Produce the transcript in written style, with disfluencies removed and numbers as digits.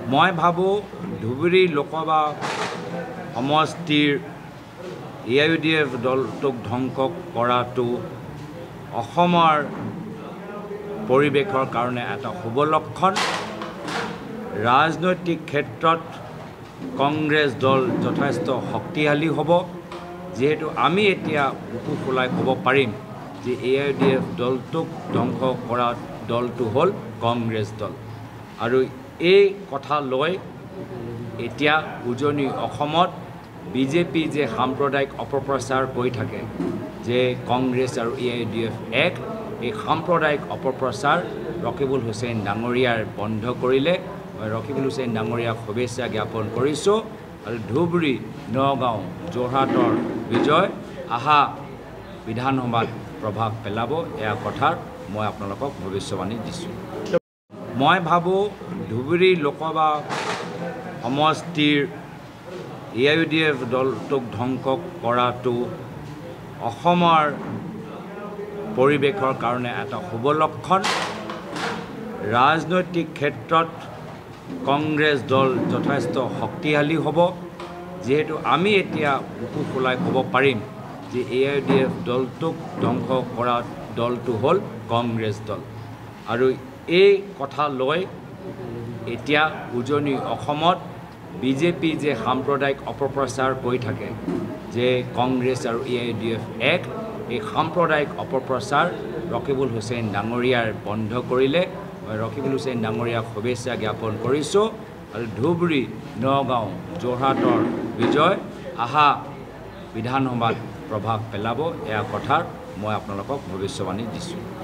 মই ভাবো ধুবুৰী লোকসভা সমষ্টিৰ AIUDF দলটোক ধ্বংস কৰাটো অসমৰ পৰিৱেশৰ কাৰণে এটা শুভ লক্ষণ। ৰাজনৈতিক ক্ষেত্ৰত কংগ্ৰেছ দল যথেষ্ট শক্তিশালী হ'ব, যেহেতু আমি এতিয়া বুকু ফুলাই ক'ব পাৰিম যে AIUDF দলটোক ধ্বংস কৰা দলটো হ'ল কংগ্ৰেছ দল। আৰু এই কথা লৈ এতিয়া উজনি অসমত বিজেপি যে সাম্প্ৰদায়িক অপপ্ৰচাৰ কৰি থাকে যে কংগ্ৰেছ আৰু AIUDF এই সাম্প্ৰদায়িক অপপ্ৰচাৰ ৰকিবুল হুছেইন ডাঙৰীয়াৰ বন্ধ কৰিলে। মই ৰকিবুল হুছেইন ডাঙৰীয়াক শুভেচ্ছা জ্ঞাপন কৰিছোঁ আৰু ধুবুৰী, নগাঁও, যোৰহাটৰ বিজয় আহা বিধানসভাত প্ৰভাৱ পেলাব, এয়া কথাৰ মই আপোনালোকক ভৱিষ্যবাণী দিছোঁ। মই ভাবোঁ ধুবুৰী লোকসভা সমষ্টিৰ AIUDF দলটোক ধ্বংস কৰাটো অসমৰ পৰিৱেশৰ কাৰণে এটা শুভ লক্ষণ। ৰাজনৈতিক ক্ষেত্ৰত কংগ্ৰেছ দল যথেষ্ট শক্তিশালী হ'ব, যিহেতু আমি এতিয়া বুকু ফুলাই ক'ব পাৰিম যে AIUDF দলটোক ধ্বংস কৰা দলটো হ'ল কংগ্ৰেছ দল। আৰু এই কথা লৈ এতিয়া উজনি অসমত বিজেপি যে সাম্প্ৰদায়িক অপপ্ৰচাৰ কৰি থাকে যে কংগ্ৰেছ আৰু AIUDF এই সাম্প্ৰদায়িক অপপ্ৰচাৰ ৰকিবুল হুছেইন ডাঙৰীয়াৰ বন্ধ কৰিলে। মই ৰকিবুল হুছেইন ডাঙৰীয়াক শুভেচ্ছা জ্ঞাপন কৰিছোঁ আৰু ধুবুৰী, নগাঁও, যোৰহাটৰ বিজয় আহা বিধানসভাত প্ৰভাৱ পেলাব, এয়া কথাৰ মই আপোনালোকক ভৱিষ্যবাণী দিছোঁ।